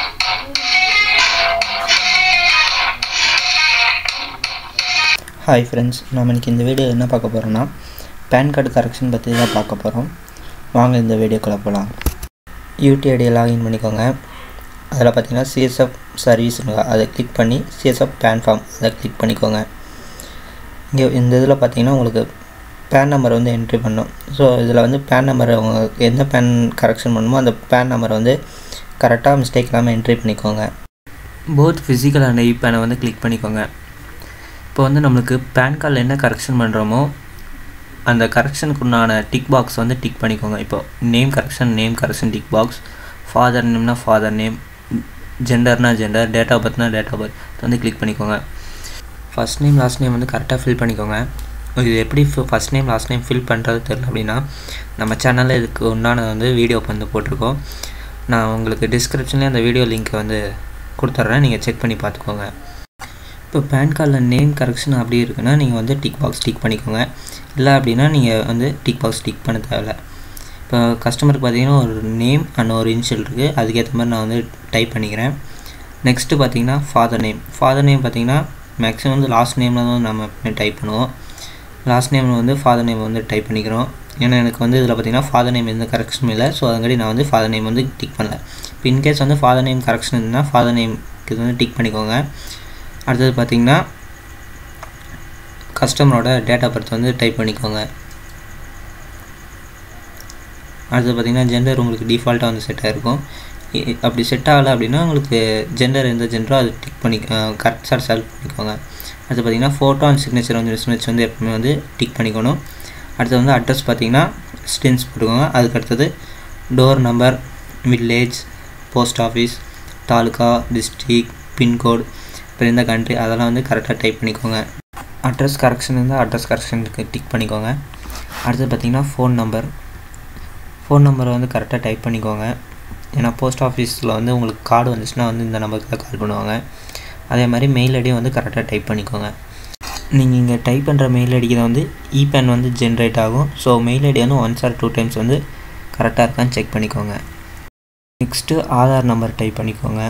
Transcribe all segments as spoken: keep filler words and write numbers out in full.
Hi friends, நம்ம இன்றைக்கி இந்த வீடியோ என்ன பார்க்க போகிறோன்னா பேன் கார்டு கரெக்ஷன் பற்றி தான் பார்க்க போகிறோம். வாங்க இந்த வீடியோக்குள்ளே போகலாம். யூடிஐடியை லாகின் பண்ணிக்கோங்க. அதில் பார்த்தீங்கன்னா சிஎஸ்எஃப் சர்வீஸுங்க, அதை கிளிக் பண்ணி சிஎஸ்எஃப் பேன் ஃபார்ம் அதை கிளிக் பண்ணிக்கோங்க. இங்கே இந்த இதில் பார்த்தீங்கன்னா உங்களுக்கு பேன் நம்பர் வந்து என்ட்ரி பண்ணணும். ஸோ இதில் வந்து பேன் நம்பர் உங்களுக்கு எந்த பேன் கரெக்ஷன் பண்ணணுமோ அந்த பேன் நம்பரை வந்து கரெக்டாக மிஸ்டேக் இல்லாமல் என்ட்ரி பண்ணிக்கோங்க. போத் ஃபிசிக்கல் அண்ட் இ பேனை வந்து கிளிக் பண்ணிக்கோங்க. இப்போ வந்து நம்மளுக்கு பேன் கார்டில் என்ன கரெக்ஷன் பண்ணுறோமோ அந்த கரெக்ஷனுக்கு உண்டான டிக் பாக்ஸ் வந்து டிக் பண்ணிக்கோங்க. இப்போ name correction name correction tick box, father நேம்னா ஃபாதர் நேம், ஜெண்டர்னா ஜெண்டர், டேட் ஆஃப் பர்த்னா டேட் ஆஃப் பர்த் வந்து கிளிக் பண்ணிக்கோங்க. ஃபஸ்ட் நேம் லாஸ்ட் நேம் வந்து கரெக்டாக ஃபில் பண்ணிக்கோங்க. இது எப்படி first name last name fill பண்ணுறது தெரியல அப்படின்னா நம்ம சேனலில் இதுக்கு உண்டான வந்து வீடியோ வந்து போட்டிருக்கோம். நான் உங்களுக்கு டிஸ்கிரிப்ஷன்லேயே அந்த வீடியோ லிங்க்கை வந்து கொடுத்துட்றேன், நீங்கள் செக் பண்ணி பார்த்துக்கோங்க. இப்போ பேன் கார்டில் நேம் கரெக்ஷன் அப்படி இருக்குன்னா நீங்கள் வந்து டிக் பாக்ஸ் டிக் பண்ணிக்கோங்க. இல்லை அப்படின்னா நீங்கள் வந்து டிக் பாக்ஸ் டிக் பண்ண தேவையில்ல. இப்போ கஸ்டமருக்கு பார்த்தீங்கன்னா ஒரு நேம் அண்ட் ஒரு இனிஷியல் இருக்குது, அதுக்கேற்ற மாதிரி நான் வந்து டைப் பண்ணிக்கிறேன். நெக்ஸ்ட்டு பார்த்தீங்கன்னா ஃபாதர் நேம் ஃபாதர் நேம் பார்த்தீங்கன்னா மேக்ஸிமம் வந்து லாஸ்ட் நேமில் தான் நம்ம டைப் பண்ணுவோம். லாஸ்ட் நேமில் வந்து ஃபாதர் நேம் வந்து டைப் பண்ணிக்கிறோம். ஏன்னா எனக்கு வந்து இதில் பார்த்தீங்கன்னா ஃபாதர் நேம் எந்த கரெக்ஷனும் இல்லை. ஸோ அதுங்காடி நான் வந்து ஃபாதர் நேம் வந்து டிக் பண்ணல. இப்போ இன்கேஸ் வந்து ஃபாதர் நேம் கரெக்ஷன் இருந்தால் ஃபாதர் நேம்க்கு வந்து டிக் பண்ணிக்கோங்க. அடுத்தது பார்த்திங்கன்னா கஸ்டமரோட டேட் ஆஃப் பர்த் வந்து டைப் பண்ணிக்கோங்க. அடுத்தது பார்த்திங்கன்னா ஜெண்டர் உங்களுக்கு டிஃபால்ட்டாக வந்து செட் ஆகிருக்கும். அப்படி செட் ஆகலை அப்படின்னா உங்களுக்கு ஜெண்டர் எந்த ஜெண்டரோ அது டிக் பண்ணி கரெக்டாக செலக்ட் பண்ணிக்கோங்க. அடுத்து பார்த்திங்கன்னா ஃபோட்டோ அண்ட் சிக்னேச்சர் வந்து மிஸ்மேட்ச் வந்து எப்பவுமே வந்து டிக் பண்ணிக்கணும். அடுத்து வந்து அட்ரஸ் பார்த்திங்கன்னா ஸ்டென்ஸ் போட்டுக்கோங்க. அதுக்கு அடுத்தது door number, village, post office, taluka, district, pincode, இப்போ இந்த கண்ட்ரி அதெல்லாம் வந்து கரெக்டாக டைப் பண்ணிக்கோங்க. அட்ரஸ் கரெக்ஷன் இருந்தால் அட்ரஸ் கரெக்ஷனுக்கு டிக் பண்ணிக்கோங்க. அடுத்து பார்த்திங்கன்னா ஃபோன் நம்பர் ஃபோன் நம்பரை வந்து கரெக்டாக டைப் பண்ணிக்கோங்க. ஏன்னா போஸ்ட் ஆஃபீஸில் வந்து உங்களுக்கு கார்டு வந்துச்சுன்னா வந்து இந்த நம்பருக்கு தான் கால் பண்ணுவாங்க. அதே மாதிரி மெயில் ஐடியும் வந்து கரெக்டாக டைப் பண்ணிக்கோங்க. நீங்கள் இங்கே டைப் பண்ணுற மெயில் ஐடிக்கு தான் வந்து இ பேன் வந்து ஜென்ரேட் ஆகும். ஸோ மெயில் ஐடி வந்து ஒன்ஸ் ஆர் டூ டைம்ஸ் வந்து கரெக்டாக இருக்கான்னு செக் பண்ணிக்கோங்க. நெக்ஸ்ட்டு ஆதார் நம்பர் டைப் பண்ணிக்கோங்க.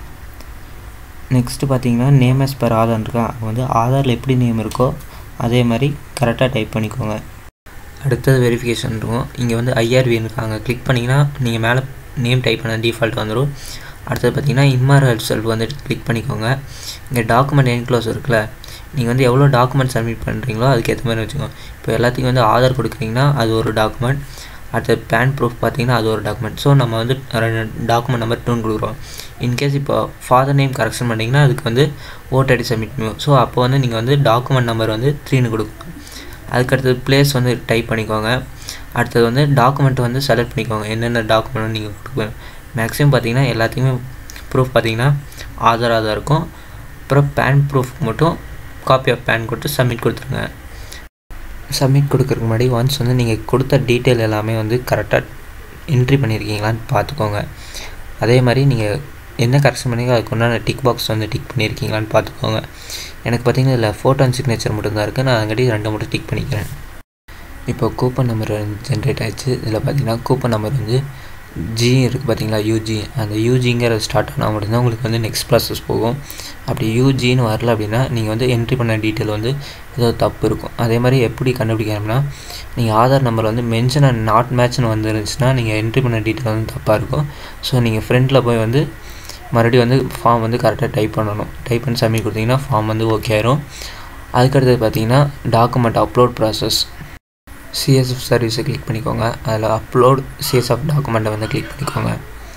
நெக்ஸ்ட்டு பார்த்தீங்கன்னா நேம் எஸ் பர் ஆதார் இருக்கா, அது வந்து ஆதாரில் எப்படி நேம் இருக்கோ அதே மாதிரி கரெக்டாக டைப் பண்ணிக்கோங்க. அடுத்தது வெரிஃபிகேஷன் இருக்கும். இங்கே வந்து ஐஆர்வி இருக்காங்க, கிளிக் பண்ணிங்கன்னா நீங்கள் மேலே நேம் டைப் பண்ண டிஃபால்ட் வந்துடும். அடுத்தது பார்த்தீங்கன்னா இம்ஆர்எல் செல்ஃப் வந்து கிளிக் பண்ணிக்கோங்க. இங்கே டாக்குமெண்ட் என்க்ளோஸ் இருக்குல்ல, நீங்கள் வந்து எவ்வளோ டாக்குமெண்ட் சப்மிட் பண்ணுறீங்களோ அதுக்கேற்ற மாதிரி வச்சுக்கோங்க. இப்போ எல்லாத்துக்கும் வந்து ஆதார் கொடுக்குறீங்கன்னா அது ஒரு டாக்குமெண்ட், அடுத்தது பேன் ப்ரூஃப் பார்த்தீங்கன்னா அது ஒரு டாக்குமெண்ட். ஸோ நம்ம வந்து ரெண்டு டாக்குமெண்ட் நம்பர் டூன்னு கொடுக்குறோம். இன்கேஸ் இப்போ ஃபாதர் நேம் கரெக்ஷன் பண்ணிங்கன்னா அதுக்கு வந்து ஓட்டர் ஐடி சப்மிட் பண்ணுவோம். ஸோ அப்போ வந்து நீங்கள் வந்து டாக்குமெண்ட் நம்பர் வந்து த்ரீன்னு கொடுக்கணும். அதுக்கடுத்தது பிளேஸ் வந்து டைப் பண்ணிக்கோங்க. அடுத்தது வந்து டாக்குமெண்ட் வந்து செலக்ட் பண்ணிக்கோங்க, என்னென்ன டாக்குமெண்ட் நீங்கள் கொடுப்பேன். மேக்ஸிமம் பார்த்தீங்கன்னா எல்லாத்தையுமே ப்ரூஃப் பார்த்தீங்கன்னா ஆதாராக தான் இருக்கும். அப்புறம் பேன் ப்ரூஃப் மட்டும் காப்பி ஆஃப் பேன் கொடுத்து சப்மிட் கொடுத்துருங்க. சப்மிட் கொடுக்குறதுக்கு முன்னாடி ஒன்ஸ் வந்து நீங்கள் கொடுத்த டீட்டெயில் எல்லாமே வந்து கரெக்டாக என்ட்ரி பண்ணியிருக்கீங்களான்னு பார்த்துக்கோங்க. அதே மாதிரி நீங்கள் என்ன கரெக்ஷன் பண்ணிங்க அதுக்கு உண்டான டிக் பாக்ஸ் வந்து டிக் பண்ணியிருக்கீங்களான்னு பார்த்துக்கோங்க. எனக்கு பார்த்திங்கன்னா இதில் ஃபோட்டோ அண்ட் சிக்னேச்சர் மட்டும்தான் இருக்குது, நான் அங்கடி ரெண்டு மட்டும் டிக் பண்ணிக்கிறேன். இப்போ கூப்பன் நம்பர் ஜென்ரேட் ஆகிடுச்சு. இதில் பார்த்திங்கன்னா கூப்பன் நம்பர் வந்து ஜி இருக்குது பார்த்தீங்களா, யூஜி. அந்த யூஜிங்கிறது ஸ்டார்ட் ஆனால் மட்டும்தான் உங்களுக்கு வந்து நெக்ஸ்ட் ப்ராசஸ் போகும். அப்படி யூஜின்னு வரல அப்படின்னா நீங்கள் வந்து என்ட்ரி பண்ண டீட்டெயில் வந்து ஏதோ தப்பு இருக்கும். அதே மாதிரி எப்படி கண்டுபிடிக்கணும்னா நீங்கள் ஆதார் நம்பர் வந்து மென்ஷன் அண்ட் நாட் மேட்ச்னு வந்துருந்துச்சுன்னா நீங்கள் என்ட்ரி பண்ண டீட்டெயில் வந்து தப்பாக இருக்கும். ஸோ நீங்கள் ஃப்ரண்ட்டில் போய் வந்து மறுபடியும் வந்து ஃபார்ம் வந்து கரெக்டாக டைப் பண்ணணும். டைப் பண்ணி சப்மிட் கொடுத்தீங்கன்னா ஃபார்ம் வந்து ஓகே ஆயிரும். அதுக்கடுத்தது பார்த்தீங்கன்னா டாக்குமெண்ட் அப்லோட் ப்ராசஸ், சிஎஸ்எஃப் சர்வீஸை கிளிக் பண்ணிக்கோங்க. அதில் அப்லோட் சிஎஸ்எஃப் டாக்குமெண்ட்டை வந்து கிளிக் பண்ணிக்கோங்க.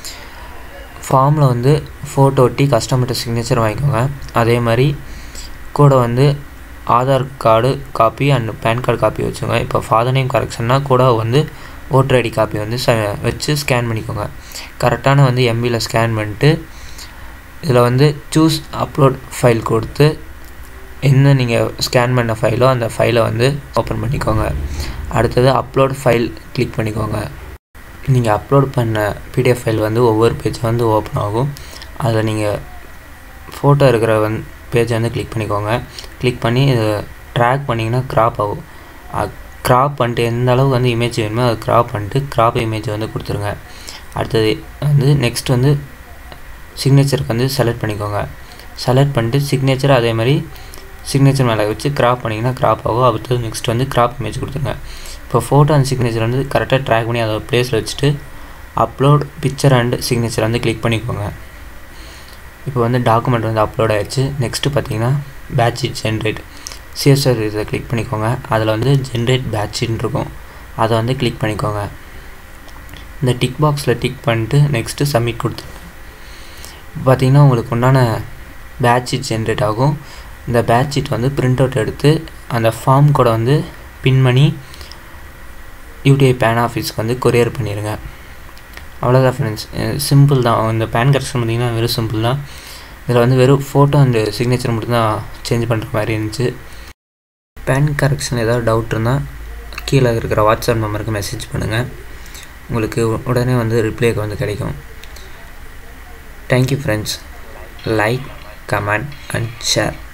ஃபார்மில் வந்து ஃபோட்டோ ஒட்டி கஸ்டமர்கிட்ட சிக்னேச்சர் வாங்கிக்கோங்க. அதே மாதிரி கூட வந்து Aadhaar card copy and PAN card copy வச்சுக்கோங்க. இப்போ ஃபாதர் நேம் கரெக்ஷன்னா கூட வந்து ஓட்டர் ஐடி காப்பி வந்து ச வச்சு ஸ்கேன் பண்ணிக்கோங்க. கரெக்டான வந்து எம்பியில் ஸ்கேன் பண்ணிட்டு இதில் வந்து சூஸ் அப்லோட் ஃபைல் கொடுத்து என்ன நீங்கள் ஸ்கேன் பண்ண ஃபைலோ அந்த ஃபைலை வந்து ஓப்பன் பண்ணிக்கோங்க. அடுத்தது அப்லோட் ஃபைல் கிளிக் பண்ணிக்கோங்க. நீங்கள் அப்லோட் பண்ண பிடிஎஃப் ஃபைல் வந்து ஒவ்வொரு பேஜ் வந்து ஓப்பன் ஆகும். அதில் நீங்கள் ஃபோட்டோ இருக்கிற வந்து பேஜை வந்து கிளிக் பண்ணிக்கோங்க. கிளிக் பண்ணி ட்ராக் பண்ணிங்கன்னா க்ராப் ஆகும். க்ராப் பண்ணிட்டு எந்த அளவுக்கு வந்து இமேஜ் வேணுமோ அதை க்ராப் பண்ணிட்டு க்ராப் இமேஜ் வந்து கொடுத்துருங்க. அடுத்தது வந்து நெக்ஸ்ட் வந்து சிக்னேச்சருக்கு வந்து செலக்ட் பண்ணிக்கோங்க. செலக்ட் பண்ணிட்டு சிக்னேச்சர் அதே மாதிரி சிக்னேச்சர் மேலே வச்சு கிராப் பண்ணிங்கன்னா கிராப் ஆகும். அடுத்தது நெக்ஸ்ட் வந்து கிராப் இமேஜ் கொடுத்துருங்க. இப்போ ஃபோட்டோ அண்ட் சிக்னேச்சர் வந்து கரெக்டாக ட்ராக் பண்ணி அதை ப்ளேஸில் வச்சுட்டு அப்லோட் பிக்சர் அண்ட் சிக்னேச்சர் வந்து கிளிக் பண்ணிக்கோங்க. இப்போ வந்து டாக்குமெண்ட் வந்து அப்லோட் ஆகிடுச்சு. நெக்ஸ்ட்டு பார்த்தீங்கன்னா பேட்ச் ஷீட் ஜென்ரேட் சிஎஸ்ஆர் இதை கிளிக் பண்ணிக்கோங்க. அதில் வந்து ஜென்ரேட் பேட்ச் ஷீட்னு இருக்கும், அதை வந்து கிளிக் பண்ணிக்கோங்க. இந்த டிக் பாக்ஸில் டிக் பண்ணிட்டு நெக்ஸ்ட்டு சப்மிட் கொடுத்துருங்க. பார்த்திங்கன்னா உங்களுக்கு உண்டான பேட்ச் ஷீட் ஜென்ரேட் ஆகும். இந்த பேட்ச் ஷீட் வந்து பிரிண்ட் அவுட் எடுத்து அந்த ஃபார்ம் கூட வந்து பின் பண்ணி யூடிஐ பேன் ஆஃபீஸ்க்கு வந்து கொரியர் பண்ணிடுங்க. அவ்வளோதான் ஃப்ரெண்ட்ஸ், சிம்பிள் தான். இந்த பேன் கரெக்ஷன் பார்த்திங்கன்னா வெறும் சிம்பிள் தான். இதில் வந்து வெறும் ஃபோட்டோ அண்டு சிக்னேச்சர் மட்டும்தான் சேஞ்ச் பண்ணுற மாதிரி இருந்துச்சு. பேன் கரெக்ஷன் ஏதாவது டவுட் இருந்தால் கீழே இருக்கிற வாட்ஸ்அப் நம்பருக்கு மெசேஜ் பண்ணுங்கள். உங்களுக்கு உடனே வந்து ரிப்ளைக்கு வந்து கிடைக்கும். Thank you friends. Like, comment and share.